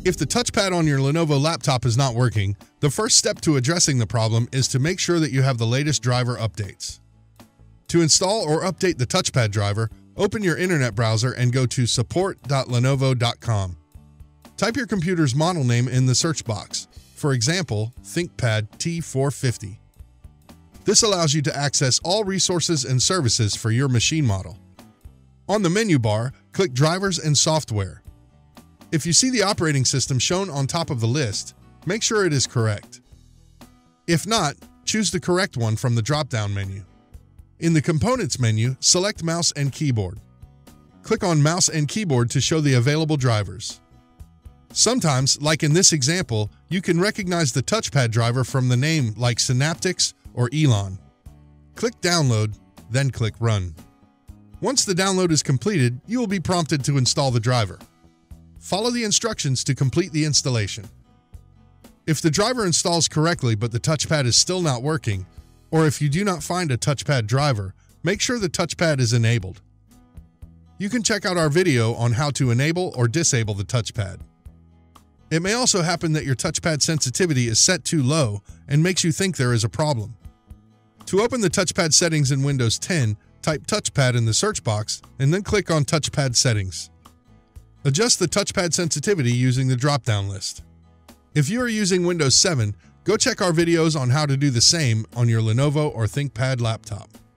If the touchpad on your Lenovo laptop is not working, the first step to addressing the problem is to make sure that you have the latest driver updates. To install or update the touchpad driver, open your internet browser and go to support.lenovo.com. Type your computer's model name in the search box, for example, ThinkPad T450. This allows you to access all resources and services for your machine model. On the menu bar, click Drivers and Software. If you see the operating system shown on top of the list, make sure it is correct. If not, choose the correct one from the drop-down menu. In the Components menu, select Mouse and Keyboard. Click on Mouse and Keyboard to show the available drivers. Sometimes, like in this example, you can recognize the touchpad driver from the name like Synaptics or Elon. Click Download, then click Run. Once the download is completed, you will be prompted to install the driver. Follow the instructions to complete the installation. If the driver installs correctly but the touchpad is still not working, or if you do not find a touchpad driver, make sure the touchpad is enabled. You can check out our video on how to enable or disable the touchpad. It may also happen that your touchpad sensitivity is set too low and makes you think there is a problem. To open the touchpad settings in Windows 10, type touchpad in the search box and then click on Touchpad Settings. Adjust the touchpad sensitivity using the drop-down list. If you are using Windows 7, go check our videos on how to do the same on your Lenovo or ThinkPad laptop.